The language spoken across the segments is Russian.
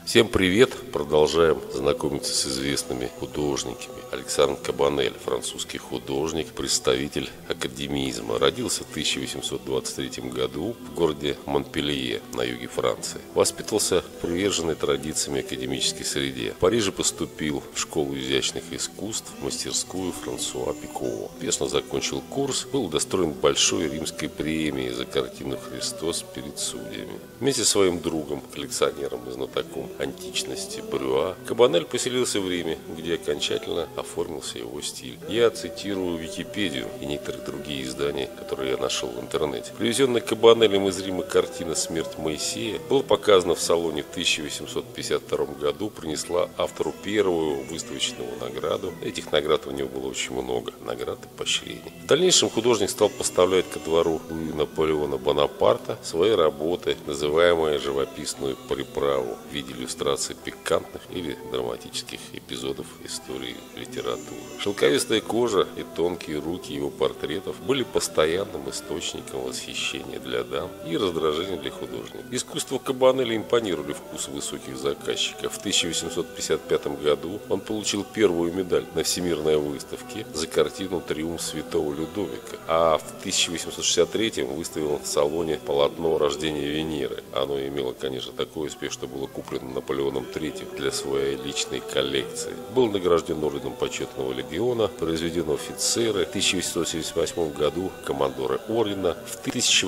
Всем привет! Продолжаем знакомиться с известными художниками. Александр Кабанель, французский художник, представитель академизма. Родился в 1823 году в городе Монпелье на юге Франции. Воспитывался в приверженной традициями академической среде. В Париже поступил в школу изящных искусств, в мастерскую Франсуа Пикова. Успешно закончил курс, был удостоен большой римской премии за картину «Христос перед судьями». Вместе со своим другом, коллекционером и знатоком античности Брюа, Кабанель поселился в Риме, где окончательно оформился его стиль. Я цитирую Википедию и некоторые другие издания, которые я нашел в интернете. Привезенная Кабанелем из Рима картина «Смерть Моисея» была показана в салоне в 1852 году, принесла автору первую выставочную награду. Этих наград у него было очень много, наград и поощрений. В дальнейшем художник стал поставлять ко двору Луи Наполеона Бонапарта свои работы, называемые живописную приправу в виде иллюстраций пикантных или драматических эпизодов истории литературы. Шелковистая кожа и тонкие руки его портретов были постоянным источником восхищения для дам и раздражения для художников. Искусству Кабанеля импонировали вкусы высоких заказчиков. В 1855 году он получил первую медаль на Всемирной выставке за картину «Триумф святого Людовика», а в 1863 выставил в салоне полотно «Рождение Венеры». Оно имело, конечно, такой успех, что было куплено Наполеоном III для своей личной коллекции. Был награжден орденом почетного легиона, произведен в офицеры. В 1878 году командора ордена. В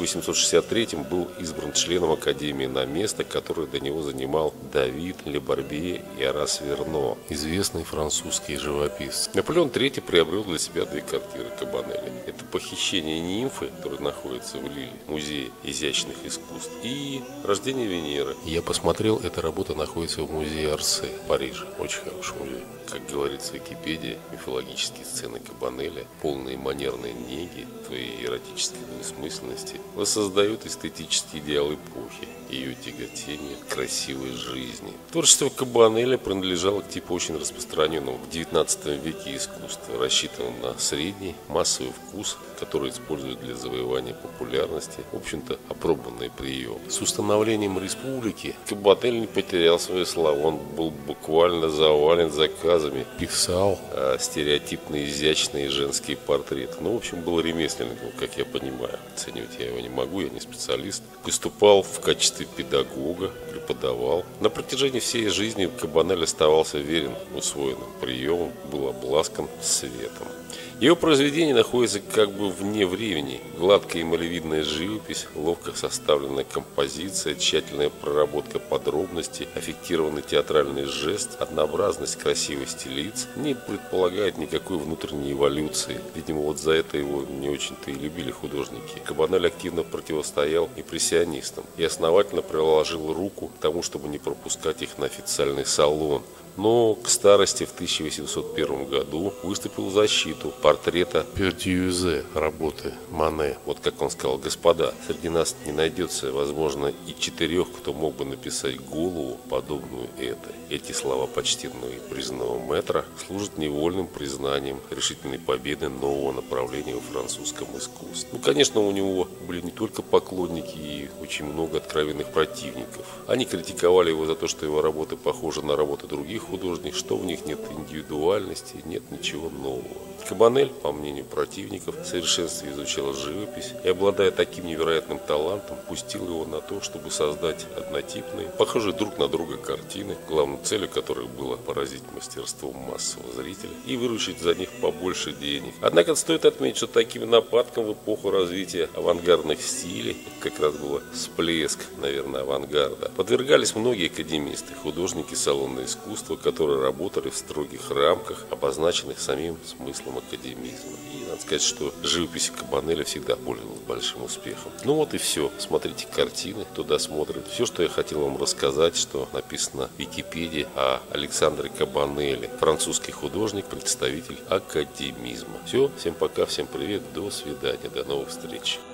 1863 был избран членом Академии на место, которое до него занимал Давид Лебарбье и Орас Верно, известный французский живописец. Наполеон III приобрел для себя две картины Кабанеля. Это «Похищение нимфы», которая находится в Лиле, музее изящных искусств, и «Рождение Венеры». Я посмотрел, эта работа находится в музее Орсе в Париже. Очень хороший музей. Как говорится в Википедии, мифологические сцены Кабанеля, полные манерной неги, твоей эротической двусмысленности, воссоздают эстетический идеал эпохи, ее тяготение к красивой жизни. Творчество Кабанеля принадлежало к типу очень распространенному в XIX веке искусства, рассчитанному на средний массовый вкус, который используют для завоевания популярности, в общем-то, опробованный прием. С установлением республики Кабанель не потерял свои слова, он был буквально завален заказами, писал стереотипные изящные женские портреты. Ну, в общем, был ремесленником, как я понимаю. Оценивать я его не могу, я не специалист. Выступал в качестве педагога, преподавал. На протяжении всей жизни Кабанель оставался верен усвоенным приемам, был обласкан светом. Его произведение находится как бы вне времени. Гладкая эмалевидная живопись, ловко составленная композиция, тщательная проработка подробностей, аффектированный театральный жест, однообразность красивости лиц не предполагает никакой внутренней эволюции. Видимо, вот за это его не очень-то и любили художники. Кабанель активно противостоял импрессионистам и основательно приложил руку к тому, чтобы не пропускать их на официальный салон. Но к старости в 1801 году выступил в защиту портрета Пертьюзе работы Мане. Вот как он сказал: господа, среди нас не найдется, возможно, и 4, кто мог бы написать голову, подобную этой. Эти слова почтенного и признанного мэтра служат невольным признанием решительной победы нового направления в французском искусстве. Ну, конечно, у него были не только поклонники и очень много откровенных противников. Они критиковали его за то, что его работы похожи на работы других художников, что в них нет индивидуальности, нет ничего нового. Кабанель, по мнению противников, в совершенстве изучал живопись и, обладая таким невероятным талантом, пустил его на то, чтобы создать однотипные, похожие друг на друга картины, главной целью которых было поразить мастерством массового зрителя и выручить за них побольше денег. Однако стоит отметить, что таким нападкам в эпоху развития авангардных стилей, как раз было всплеск, наверное, авангарда, подвергались многие академисты, художники салонного искусства, которые работали в строгих рамках, обозначенных самим смыслом академизма. И надо сказать, что живопись Кабанеля всегда пользовалась большим успехом. Ну вот и все. Смотрите картины, туда смотрит. Все, что я хотел вам рассказать, что написано в Википедии о Александре Кабанеле. Французский художник, представитель академизма. Все, всем пока, всем привет, до свидания, до новых встреч.